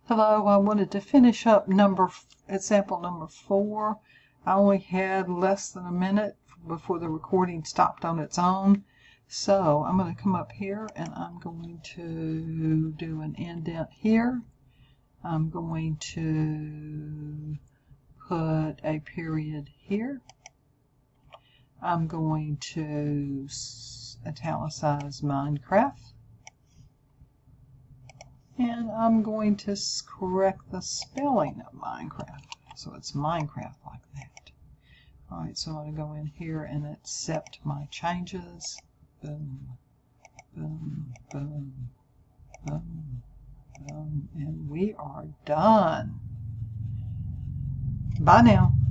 Hello, I wanted to finish up example number 4. I only had less than a minute before the recording stopped on its own. So I'm going to come up here and I'm going to do an indent here. I'm going to put a period here. I'm going to italicize Minecraft. And I'm going to correct the spelling of Minecraft. So it's Minecraft like that. Alright, so I'm going to go in here and accept my changes. Boom, boom, boom, boom, boom. And we are done. Bye now.